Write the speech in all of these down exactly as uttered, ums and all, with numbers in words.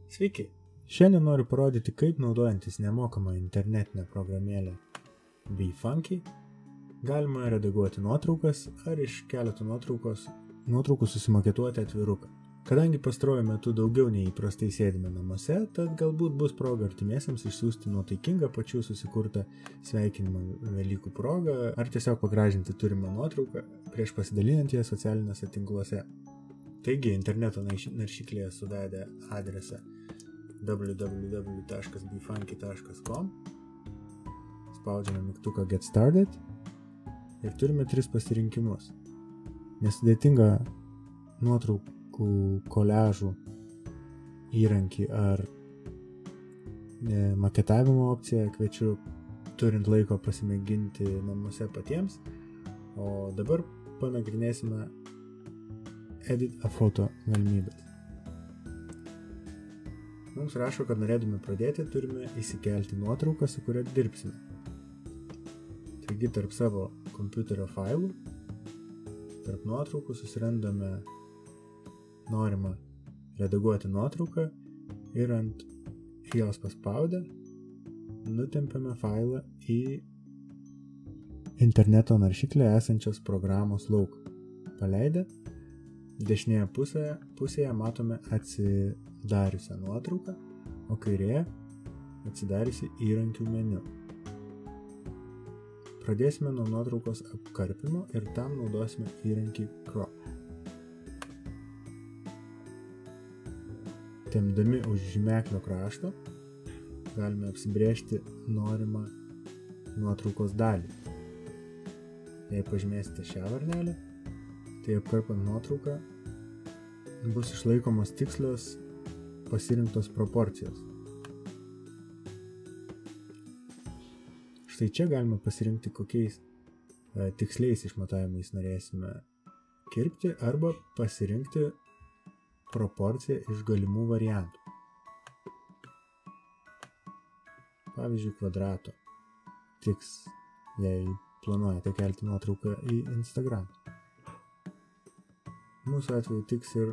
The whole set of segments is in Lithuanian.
Sveiki! Šiandien noriu parodyti, kaip naudojantis nemokamą internetinę programėlę BeFunky galima redaguoti nuotraukas ar iš keletų nuotraukos, nuotraukų susimaketuoti atviruką. Kadangi pastaruoju metu daugiau nei įprastai sėdime namuose, tad galbūt bus proga artimiesiems išsiųsti nuotaikingą pačių susikurtą sveikinimą Velykų progą ar tiesiog pagražinti turimą nuotrauką prieš pasidalinant ją socialiniuose tinkluose. Taigi, interneto naršyklėje suvedę adresą w w w taškas befunky taškas com, spaudžiame mygtuką Get Started ir turime tris pasirinkimus. Nesudėtingą nuotraukų koliažų įrankį ar maketavimo opciją kviečiu turint laiko pasimėginti namuose patiems, o dabar panagrinėsime Edit a Photo galimybės. Mums rašo, kad norėdami pradėti, turime įsikelti nuotrauką, su kuria dirbsime. Taigi tarp savo kompiuterio failų, tarp nuotraukų susirandame norimą redaguoti nuotrauką ir ant jos paspaudę nutempiame failą į interneto naršyklėje esančios programos lauką. Paleidę, dešinėje pusėje, pusėje matome atsidariusią nuotrauką, o kairėje atsidariusi įrankių meniu. Pradėsime nuo nuotraukos apkarpimo ir tam naudosime įrankį Crop. Tempdami už žymeklio krašto galime apsibrėžti norimą nuotraukos dalį. Jei pažymėsite šią varnelę, tai apkarpant nuotrauką bus išlaikomos tikslios pasirinktos proporcijos. Štai čia galime pasirinkti, kokiais e, tiksliais išmatavimais norėsime kirpti arba pasirinkti proporciją iš galimų variantų. Pavyzdžiui, kvadrato tiks, jei planuojate kelti nuotrauką į Instagram. Mūsų atveju tiks ir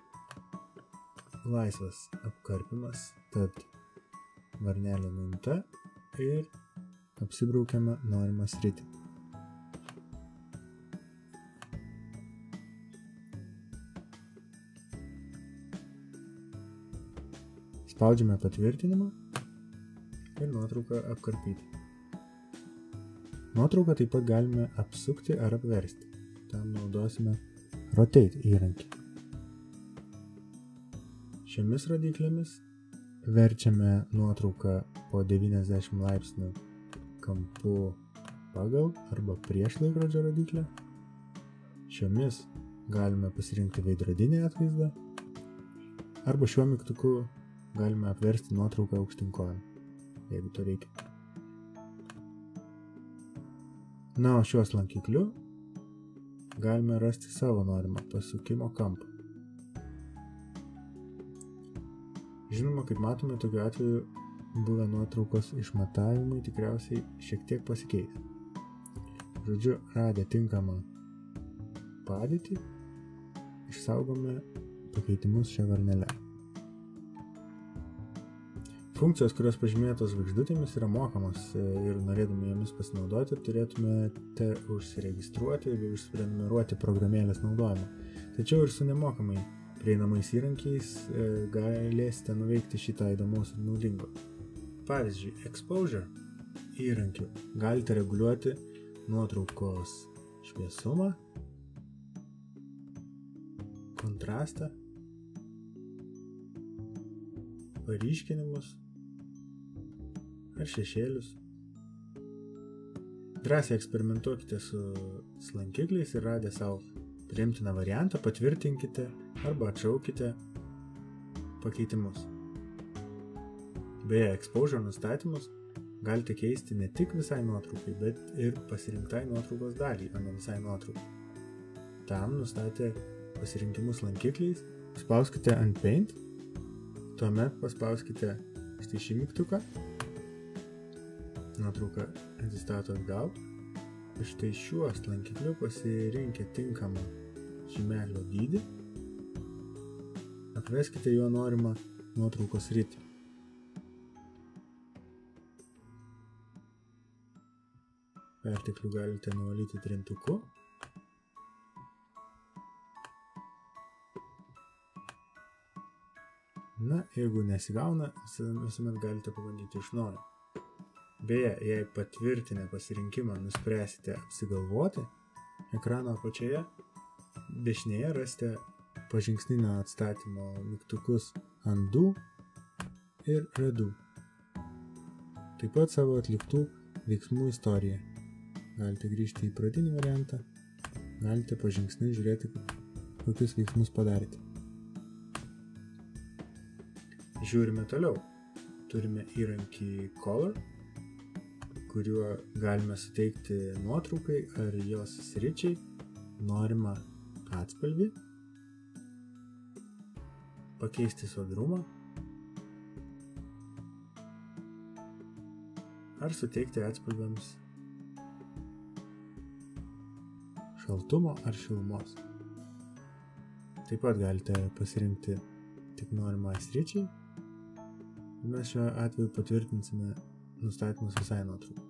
laisvas apkarpimas, tad varnelė nuimta ir apsibraukiame norimą sritį. Spaudžiame patvirtinimą ir nuotrauką apkarpyti. Nuotrauką taip pat galime apsukti ar apversti. Tam naudosime Rotate įrankį. Šiomis rodyklėmis verčiame nuotrauką po devyniasdešimt laipsnių kampu pagal arba prieš laikrodžio rodyklę. Šiomis galime pasirinkti veidrodinį atvaizdą arba šiuo mygtuku galime apversti nuotrauką aukštyn kojom, jeigu to reikia. Na, o šiuos lankikliu galime rasti savo norimą pasukimo kampą. Žinoma, kaip matome, tokiu atveju buvę nuotraukos išmatavimai tikriausiai šiek tiek pasikeis. Žodžiu, radę tinkamą padėtį, išsaugome pakeitimus šią varnelę. Funkcijos, kurios pažymėtos žvaigždutėmis, yra mokamos ir norėdami jomis pasinaudoti, turėtumėte užsiregistruoti ir užsiprenumeruoti programėlės naudojimą. Tačiau ir su nemokamai prieinamais įrankiais galėsite nuveikti šitą įdomaus ir naudingo. Pavyzdžiui, Exposure įrankiu galite reguliuoti nuotraukos šviesumą, kontrastą, paryškinimus ar šešėlius. Drąsiai eksperimentuokite su slankikliais ir radę savo priimtiną variantą, patvirtinkite arba atšaukite pakeitimus. Beje, Exposure nustatymus galite keisti ne tik visai nuotraukai, bet ir pasirinktai nuotraukos dalį, o ne visai nuotraukai. Tam nustatę pasirinkimus lankikliais, spauskite ant Paint, tuomet paspauskite štai šį mygtuką, nuotrauka atsistato atgal ir štai šiuos lankikliu pasirinkę tinkamą žymelio dydį, apveskite jo norimą nuotraukos sritį. Perteklių galite nuvalyti trintuku. Na, jeigu nesigauna, visuomet galite pabandyti iš naujo. Beje, jei patvirtinę pasirinkimą nuspręsite apsigalvoti, ekrano apačioje dešinėje rasite pažingsninio atstatymo mygtukus Undo ir Redo. Taip pat savo atliktų veiksmų istoriją. Galite grįžti į pradinį variantą, galite pažingsniui žiūrėti, kokius veiksmus padarėte. Žiūrime toliau. Turime įrankį Color, kuriuo galime suteikti nuotraukai ar jos sričiai norimą atspalvį, pakeisti sodrumą ar suteikti atspalviams šaltumo ar šilumos. Taip pat galite pasirinkti tik norimą sričiai. Mes šiuo atveju patvirtinsime nustatymus visai nuotraukai.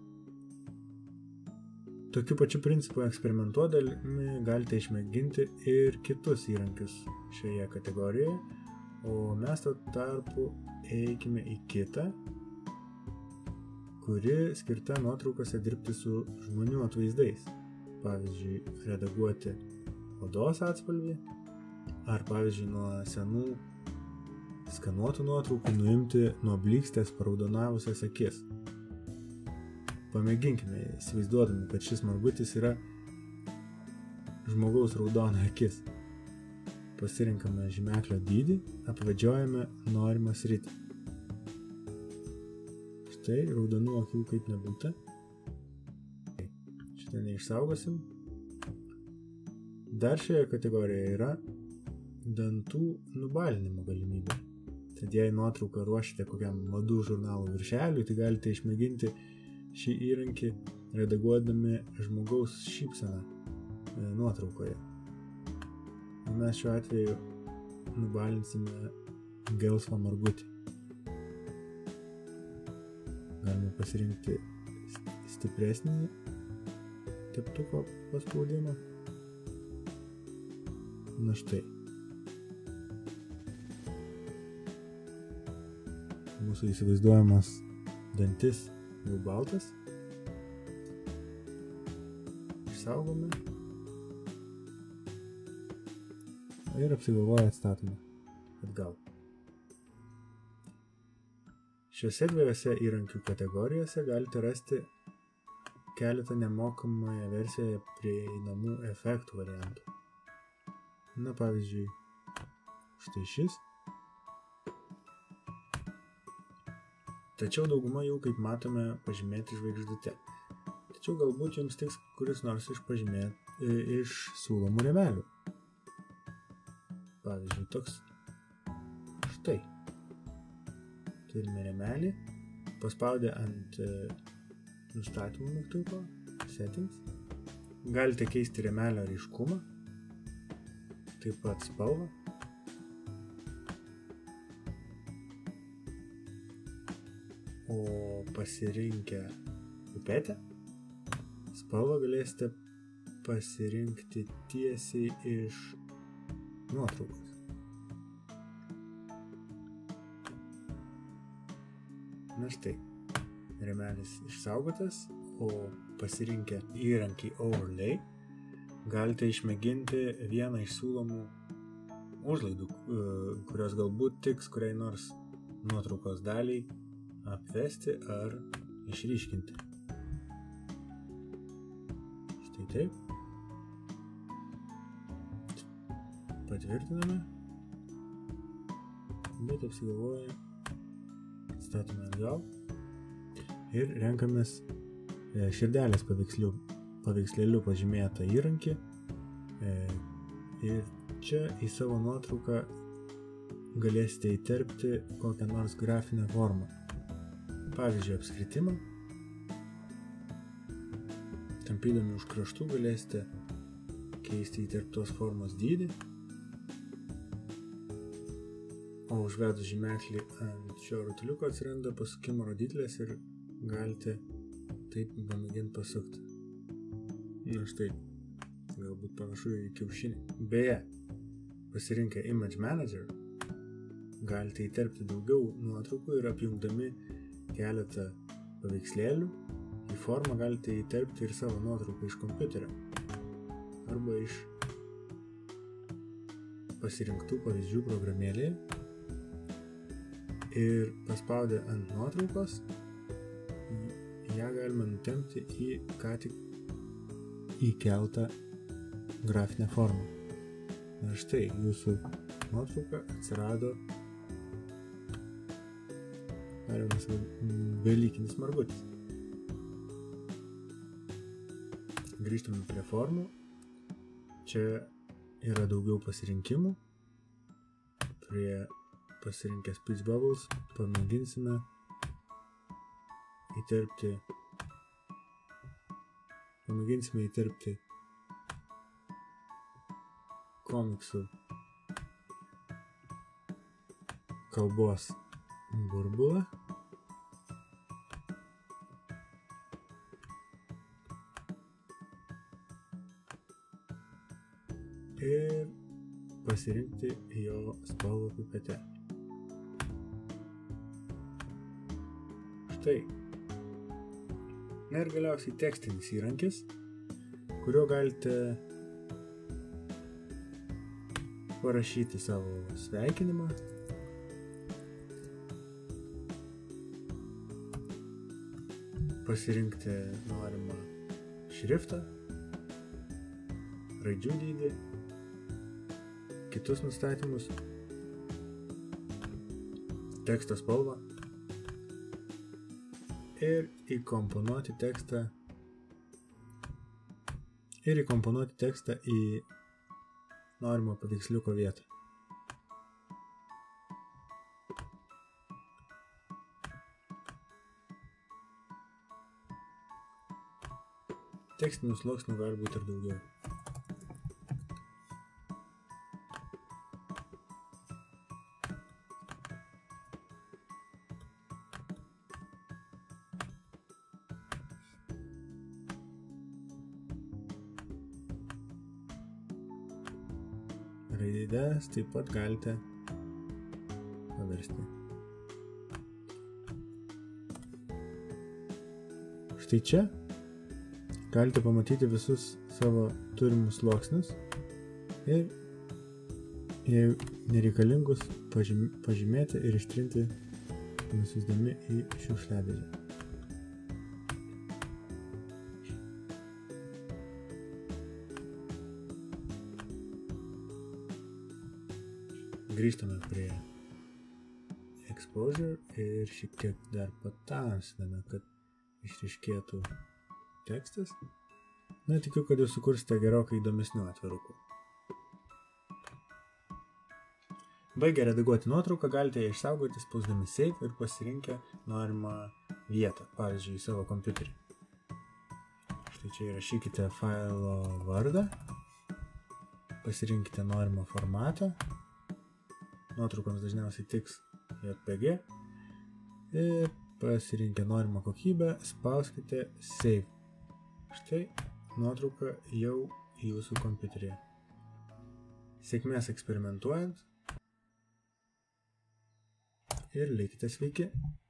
Tokiu pačiu principu eksperimentuodami galite išmėginti ir kitus įrankius šioje kategorijoje, o mes tuo tarpu eikime į kitą, kuri skirta nuotraukose dirbti su žmonių atvaizdais. Pavyzdžiui, redaguoti odos atspalvį, ar pavyzdžiui nuo senų skanuotų nuotraukų nuimti nuo blykstės paraudonavusias akis. Pamėginkime, įsivaizduodami, kad šis margutis yra žmogaus raudona akis. Pasirinkame žymeklio dydį, apvedžiojame norimą sritį. Štai raudonų akių kaip nebūta. Šitą neišsaugosim. Dar šioje kategorijoje yra dantų nubalinimo galimybė. Tad jei nuotrauką ruošite kokiam madų žurnalų viršeliui, tai galite išmėginti šį įrankį redaguodami žmogaus šypseną nuotraukoje. Mes šiuo atveju nubalinsime gelsvą margutį. Galime pasirinkti stipresnį teptuko paspaudimą. Na štai. Mūsų įsivaizduojamas dantis jau baltas. Išsaugome. Ir apsigalvoję atstatome atgal. Šiuose dviejose įrankių kategorijose galite rasti keletą nemokamoje versijoje prieinamų efektų variantų. Na, pavyzdžiui, štai šis. Tačiau dauguma jų, kaip matome, pažymėti žvaigždute. Tačiau galbūt jums tiks kuris nors iš pažymėti iš siūlomų rėmelių. Pavyzdžiui, toks. Štai. Turime rėmelį, paspaudę ant nustatymų mygtuko, settings. Galite keisti rėmelio ryškumą, taip pat spalvą. O pasirinkę pipetę, spalvą galėsite pasirinkti tiesiai iš nuotraukos. Na štai, rėmelis išsaugotas, o pasirinkę įrankį Overlay galite išmėginti vieną iš siūlomų užlaidų, kurios galbūt tiks kuriai nors nuotraukos daliai apvesti ar išryškinti. Štai taip. Patvirtiname. Bet apsigalvoję statome atgal ir renkamės širdelės paveikslėliu pažymėtą įrankį ir čia į savo nuotrauką galėsite įterpti kokią nors grafinę formą. Pavyzdžiui, apskritimą. Tampydami už kraštų galėsite keisti įterptos formos dydį. o užvedus žymeklį ant šio rutuliuko atsiranda pasukimo rodiklės ir galite taip pamėginti pasukti. Na štai, galbūt panašu į kiaušinį. Beje, pasirinkę Image Manager, galite įterpti daugiau nuotraukų ir apjungdami keletą paveikslėlių į formą galite įterpti ir savo nuotrauką iš kompiuterio arba iš pasirinktų pavyzdžių programėlėje ir paspaudę ant nuotraukos ją galima nutempti į ką tik įkeltą grafinę formą. Ir štai jūsų nuotrauka atsirado galimas velykinis margutis. Grįžtame prie formų. Čia yra daugiau pasirinkimų. Prie pasirinkę Speech Bubbles pamėginsime įterpti pamėginsime įterpti komiksų kalbos burbulą. Ir pasirinkti jo spalvą pipetę. Štai. Na ir galiausiai tekstinis įrankis, kuriuo galite parašyti savo sveikinimą, pasirinkti norimą šriftą, raidžių dydį, kitus nustatymus, teksto spalvą ir įkomponuoti tekstą ir įkomponuoti tekstą į norimą paveiksliuko vietą. Tekstinių sluoksnių gali būti ir daugiau. Raides taip pat galite paversti. Štai čia galite pamatyti visus savo turimus sluoksnius ir jei nereikalingus pažymėti ir ištrinti nusiųsdami į šiukšliadėžę. Grįžtame prie Exposure ir šiek tiek dar patamsiname, kad išryškėtų tekstas. Na, tikiu, kad jūs sukursite gerokai įdomesnių atvirukų. Baigę redaguoti nuotrauką, galite ją išsaugoti spausdami Save ir pasirinkę norimą vietą, pavyzdžiui, savo kompiuterį. Štai čia įrašykite failo vardą, pasirinkite norimą formatą, nuotraukoms dažniausiai tiks J P G ir pasirinkę norimą kokybę, spauskite Save. Štai nuotrauka jau jūsų kompiuteryje. Sėkmės eksperimentuojant ir likite sveiki.